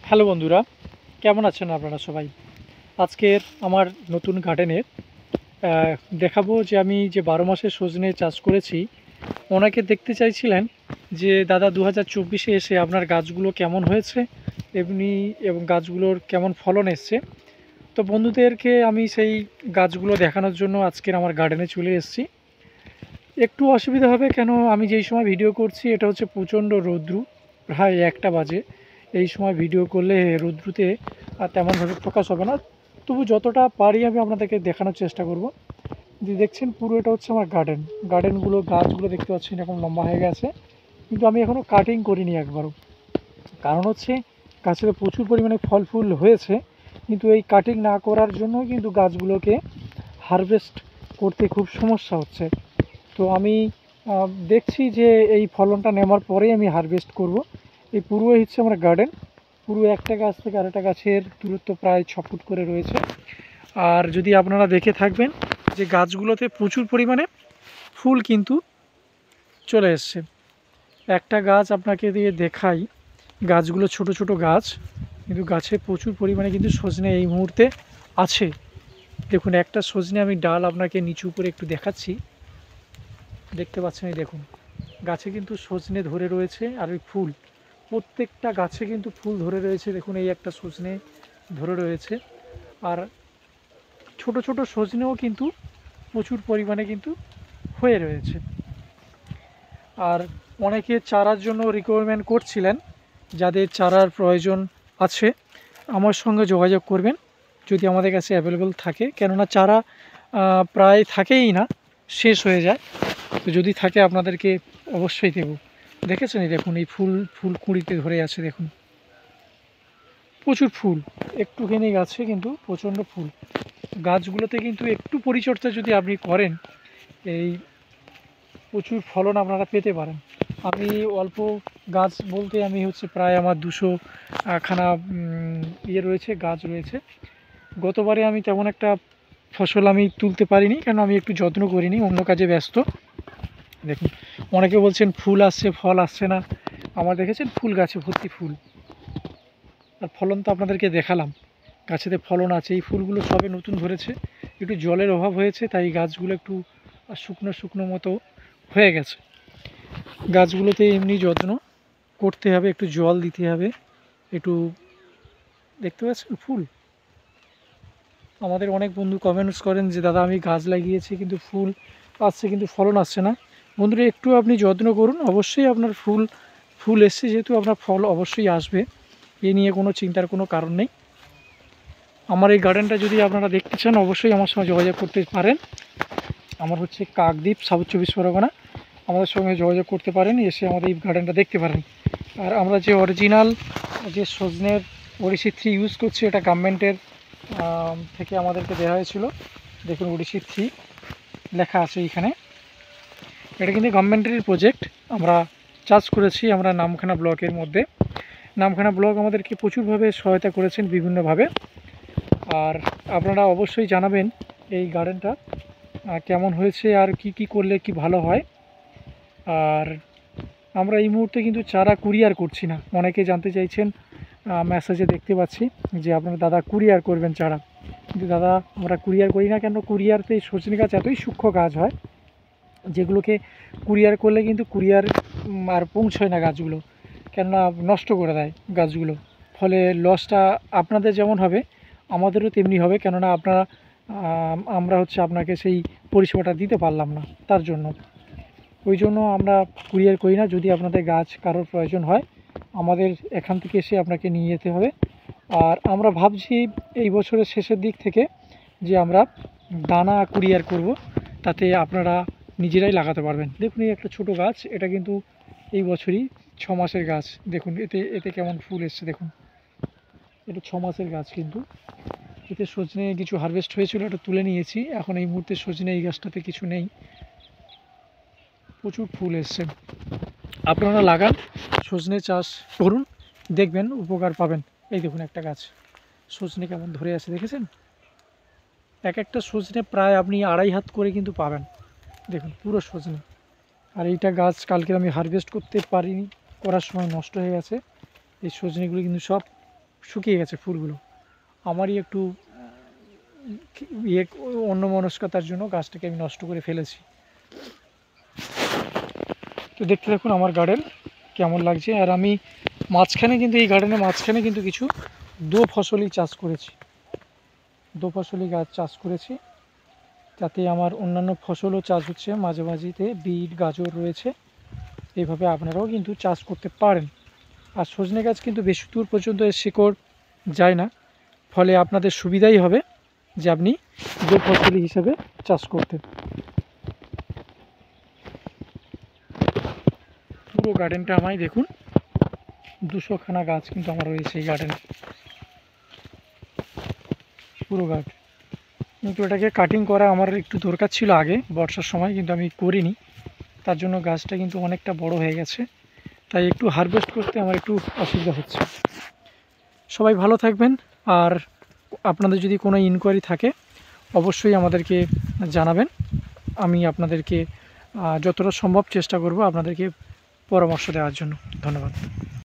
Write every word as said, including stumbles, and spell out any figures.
Hello বন্ধুরা, কেমন আছেন আপনারা সবাই? আজকের আমার নতুন গার্ডেনের দেখাবো যে আমি যে বারো মাসের সজনে চাষ করেছি। ওনাকে দেখতে চাইছিলেন যে দাদা দু হাজার চব্বিশে এসে আপনার গাছগুলো কেমন হয়েছে এমনি এবং গাছগুলোর কেমন ফলন এসছে। তো বন্ধুদেরকে আমি সেই গাছগুলো দেখানোর জন্য আজকের আমার গার্ডেনে চলে এসেছি। একটু অসুবিধা হবে কেন, আমি যেই সময় ভিডিও করছি এটা হচ্ছে প্রচণ্ড রৌদ্র, প্রায় একটা বাজে। এই সময় ভিডিও করলে রৌদ্রুতে আর তেমনভাবে ফোকাস হবে না, তবু যতটা পারি আমি আপনাদেরকে দেখানোর চেষ্টা করব। যে দেখছেন পুরো এটা হচ্ছে আমার গার্ডেন। গার্ডেনগুলো গাছগুলো দেখতে পাচ্ছেন এখন লম্বা হয়ে গেছে, কিন্তু আমি এখনও কাটিং করিনি একবারও। কারণ হচ্ছে গাছেতে প্রচুর পরিমাণে ফল ফুল হয়েছে, কিন্তু এই কাটিং না করার জন্য কিন্তু গাছগুলোকে হারভেস্ট করতে খুব সমস্যা হচ্ছে। তো আমি দেখছি যে এই ফলনটা নেওয়ার পরেই আমি হারভেস্ট করব। এই পুরো হচ্ছে আমার গার্ডেন। পুরো একটা গাছ থেকে আরেকটা গাছের দূরত্ব প্রায় ছ ফুট করে রয়েছে। আর যদি আপনারা দেখে থাকবেন যে গাছগুলোতে প্রচুর পরিমাণে ফুল কিন্তু চলে এসছে। একটা গাছ আপনাকে দিয়ে দেখাই, গাছগুলো ছোট ছোট গাছ, কিন্তু গাছে প্রচুর পরিমাণে কিন্তু সজনে এই মুহূর্তে আছে। দেখুন একটা সজনে আমি ডাল আপনাকে নিচু করে একটু দেখাচ্ছি, দেখতে পাচ্ছেন। এই দেখুন গাছে কিন্তু সজনে ধরে রয়েছে, আর ওই ফুল প্রত্যেকটা গাছে কিন্তু ফুল ধরে রয়েছে। দেখুন এই একটা সজনে ধরে রয়েছে, আর ছোট ছোট সজনেও কিন্তু প্রচুর পরিমাণে কিন্তু হয়ে রয়েছে। আর অনেকে চারার জন্য রিকোয়ারমেন্ট করছিলেন, যাদের চারার প্রয়োজন আছে আমার সঙ্গে যোগাযোগ করবেন যদি আমাদের কাছে অ্যাভেলেবল থাকে, কেননা চারা প্রায় থাকেই না, শেষ হয়ে যায়। তো যদি থাকে আপনাদেরকে অবশ্যই দেব। দেখেছেন এই দেখুন এই ফুল ফুল কুঁড়িতে ধরে আছে, দেখুন প্রচুর ফুল। একটুখানি গাছে কিন্তু প্রচণ্ড ফুল। গাছগুলোতে কিন্তু একটু পরিচর্যা যদি আপনি করেন, এই প্রচুর ফলন আপনারা পেতে পারেন। আমি অল্প গাছ বলতে আমি হচ্ছে প্রায় আমার দুশো খানা ইয়ে রয়েছে, গাছ রয়েছে। গতবারে আমি তেমন একটা ফসল আমি তুলতে পারিনি, কারণ আমি একটু যত্ন করিনি, অন্য কাজে ব্যস্ত। দেখুন অনেকে বলছেন ফুল আসছে ফল আসছে না, আমার দেখেছেন ফুল গাছে ভর্তি ফুল। আর ফলন তো আপনাদেরকে দেখালাম, গাছেতে ফলন আছে। এই ফুলগুলো সবে নতুন ধরেছে, একটু জলের অভাব হয়েছে, তাই গাছগুলো একটু শুকনো শুকনো মতো হয়ে গেছে। গাছগুলোতে এমনি যত্ন করতে হবে, একটু জল দিতে হবে, একটু দেখতে পাচ্ছেন ফুল। আমাদের অনেক বন্ধু কমেন্টস করেন যে দাদা আমি গাছ লাগিয়েছি কিন্তু ফুল আসছে কিন্তু ফলন আসছে না। বন্ধুরা একটু আপনি যত্ন করুন, অবশ্যই আপনার ফুল ফুল এসছে যেহেতু আপনার ফল অবশ্যই আসবে, এ নিয়ে কোনো চিন্তার কোনো কারণ নেই। আমার এই গার্ডেনটা যদি আপনারা দেখতে চান অবশ্যই আমার সঙ্গে যোগাযোগ করতে পারেন। আমার হচ্ছে কাকদ্বীপ সাউথ চব্বিশ পরগনা, আমাদের সঙ্গে যোগাযোগ করতে পারেন, এসে আমাদের এই গার্ডেনটা দেখতে পারেন। আর আমরা যে অরিজিনাল যে সজনের ওডিসি থ্রি ইউজ করছি, এটা গভর্নমেন্টের থেকে আমাদেরকে দেওয়া হয়েছিল। দেখুন ওডিসি থ্রি লেখা আছে এইখানে, এটা কিন্তু গভর্নমেন্টের প্রজেক্ট। আমরা চাষ করেছি আমরা নামখানা ব্লকের মধ্যে। নামখানা ব্লক আমাদেরকে প্রচুরভাবে সহায়তা করেছেন বিভিন্নভাবে। আর আপনারা অবশ্যই জানাবেন এই গার্ডেনটা কেমন হয়েছে আর কি কি করলে কি ভালো হয়। আর আমরা এই মুহূর্তে কিন্তু চারা কুরিয়ার করছি না। অনেকে জানতে চাইছেন, মেসেজে দেখতে পাচ্ছি যে আপনারা দাদা কুরিয়ার করবেন চারা, কিন্তু দাদা আমরা কুরিয়ার করি না। কেন, কুরিয়ারতে সজনে গাছ এতই সূক্ষ্ম গাছ হয় যেগুলোকে কুরিয়ার করলে কিন্তু কুরিয়ার আর পৌঁছয় না গাছগুলো, কেননা নষ্ট করে দেয় গাছগুলো। ফলে লসটা আপনাদের যেমন হবে আমাদেরও তেমনি হবে, কেননা আপনারা আমরা হচ্ছে আপনাকে সেই পরিষেবাটা দিতে পারলাম না, তার জন্য ওই জন্য আমরা কুরিয়ার করি না। যদি আপনাদের গাছ কারোর প্রয়োজন হয় আমাদের এখান থেকে এসে আপনাকে নিয়ে যেতে হবে। আর আমরা ভাবছি এই বছরের শেষের দিক থেকে যে আমরা দানা কুরিয়ার করব, তাতে আপনারা নিজেরাই লাগাতে পারবেন। দেখুন এই একটা ছোট গাছ, এটা কিন্তু এই বছরই ছ মাসের গাছ। দেখুন এতে এতে কেমন ফুল এসছে, দেখুন এটা ছ মাসের গাছ। কিন্তু এতে সজনে কিছু হারভেস্ট হয়েছিল, এটা তুলে নিয়েছি। এখন এই মুহূর্তে সজনে এই গাছটাতে কিছু নেই, প্রচুর ফুল এসছে। আপনারা লাগান, সজনে চাষ করুন, দেখবেন উপকার পাবেন। এই দেখুন একটা গাছ সজনে কেমন ধরে আছে, দেখেছেন? এক একটা সজনে প্রায় আপনি আড়াই হাত করে কিন্তু পাবেন। দেখুন পুরো সজনে। আর এইটা গাছ কালকে আমি হারভেস্ট করতে পারিনি, করার সময় নষ্ট হয়ে গেছে। এই সজনেগুলি কিন্তু সব শুকিয়ে গেছে ফুলগুলো। আমারই একটু ইয়ে অন্যমনস্কতার জন্য গাছটাকে আমি নষ্ট করে ফেলেছি। তো দেখতে দেখুন আমার গার্ডেন কেমন লাগছে। আর আমি মাঝখানে কিন্তু এই গার্ডেনের মাঝখানে কিন্তু কিছু দো ফসলি চাষ করেছি, দো ফসলি গাছ চাষ করেছি, তাতে আমার অন্যান্য ফসলও চাষ হচ্ছে মাঝে মাঝেতে, বিট গাজর রয়েছে। এইভাবে আপনারাও কিন্তু চাষ করতে পারেন। আর সজনে গাছ কিন্তু বেশি দূর পর্যন্ত এর শিকড় যায় না, ফলে আপনাদের সুবিধাই হবে যে আপনি দো ফসলি হিসেবে চাষ করতে। পুরো গার্ডেনটা আমায় দেখুন, দুশোখানা গাছ কিন্তু আমার রয়েছে এই গার্ডেনে, পুরো গার্ডেন। কিন্তু এটাকে কাটিং করা আমার একটু দরকার ছিল আগে বর্ষার সময়, কিন্তু আমি করিনি। তার জন্য গাছটা কিন্তু অনেকটা বড় হয়ে গেছে, তাই একটু হারভেস্ট করতে আমার একটু অসুবিধা হচ্ছে। সবাই ভালো থাকবেন। আর আপনাদের যদি কোনো ইনকোয়ারি থাকে অবশ্যই আমাদেরকে জানাবেন। আমি আপনাদেরকে যতটা সম্ভব চেষ্টা করব আপনাদেরকে পরামর্শ দেওয়ার জন্য। ধন্যবাদ।